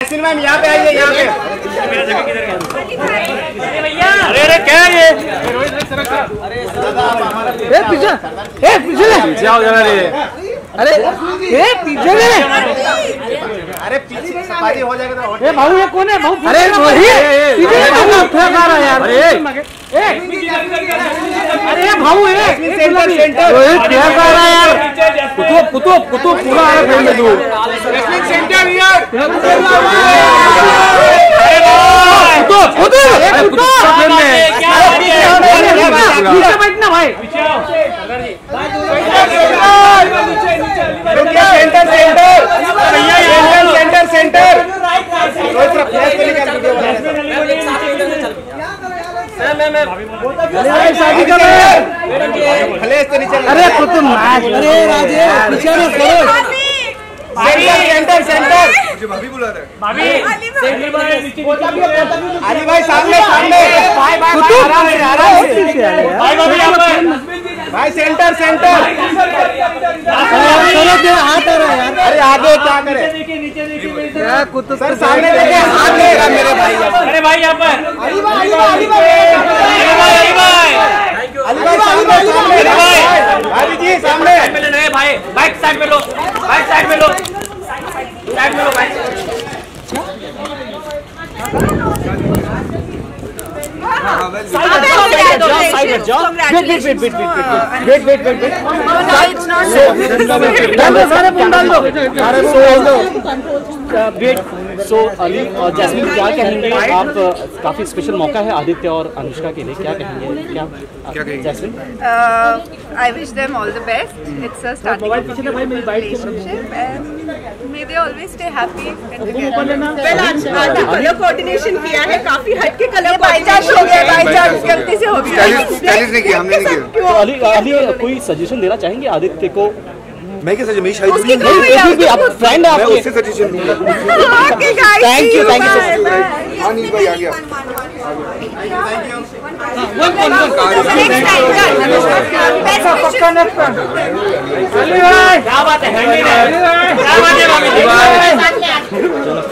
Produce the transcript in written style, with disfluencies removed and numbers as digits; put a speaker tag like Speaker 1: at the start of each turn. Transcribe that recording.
Speaker 1: Ma'am यहाँ पे आइए, यहाँ पे।
Speaker 2: अरे अरे क्या है ये?
Speaker 1: पीछे
Speaker 2: पीछे आओ जरा रे।
Speaker 1: अरे पीछे अरे पीछे सफाई हो जाएगा तो। भाऊ ये कौन है? भाऊ अरे पीछे यार। अरे भाऊ सेंटर क्या कर रहा है यार? कुतुब पूरा आ रहा है तू। सेंटर यार। नीचे बैठना भाई। सेंटर अरे कुतुब अरे राजेश पीछे में करो। सेंटर भाभी बुला रहे हैं। अली भाई सामने भाई सेंटर अरे आगे क्या करे? कुतुब सर सामने देखे, हाथ देगा मेरे भाई। अरे भाई यहाँ पर अली भाई जी सामने भाई। बाइक साइड में लो भाई।
Speaker 2: सो अली और जैस्मिन क्या कहेंगे आप? काफी स्पेशल मौका है आदित्य और अनुष्का के लिए, क्या कहेंगे? क्या कहेंगे Jasmine?
Speaker 3: I wish them all the best. It's a starting of a relationship and may they always stay happy and together.
Speaker 4: Well, आज कलर कोऑर्डिनेशन किया है, काफी हटके कलर
Speaker 3: बाई चांस हो गया, गलती से हो गया।
Speaker 5: स्टाइलिश नहीं किया हमने, नहीं किया।
Speaker 2: तो अली कोई सजेशन देना चाहेंगे आदित्य को?
Speaker 5: मैं क्या सजेशन? मेरी शादी
Speaker 2: आप फ्रेंड है आपके,
Speaker 5: उससे सजेशन दूंगा।
Speaker 2: थैंक यू
Speaker 5: हाँ नील भाई आ गया।
Speaker 2: क्या बात है?